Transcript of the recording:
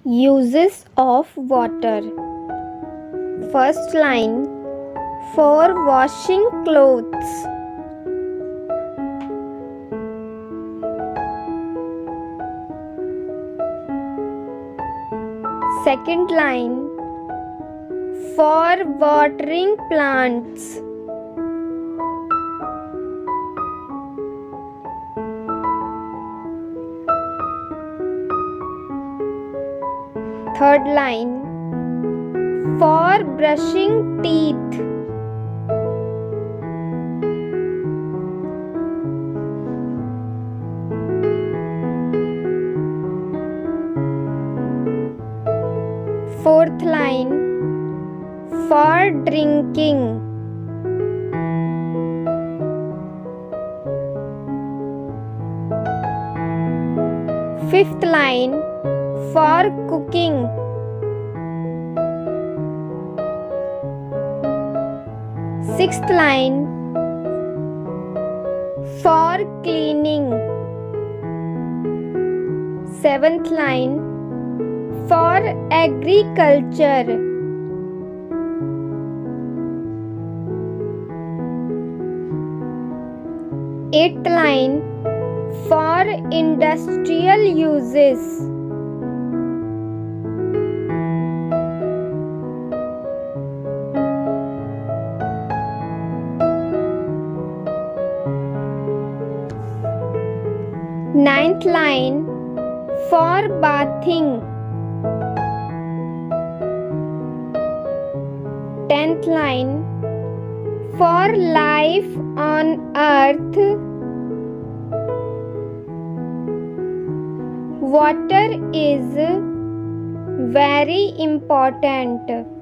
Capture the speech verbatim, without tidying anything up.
Uses of water. First line, for washing clothes. Second line, for watering plants. Third line, for brushing teeth. Fourth line, for drinking. Fifth line, for cooking. Sixth line, for cleaning. Seventh line, for agriculture. Eighth line, for industrial uses. Ninth line, for bathing. Tenth line, for life on earth. Water is very important.